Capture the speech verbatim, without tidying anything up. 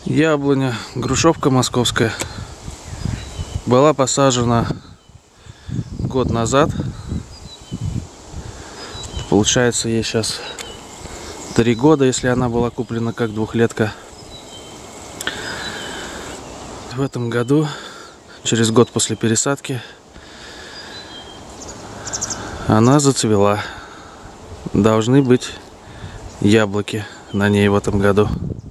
Яблоня грушевка московская была посажена год назад. Получается, ей сейчас три года, если она была куплена как двухлетка. В этом году, через год после пересадки, она зацвела. Должны быть яблоки на ней в этом году.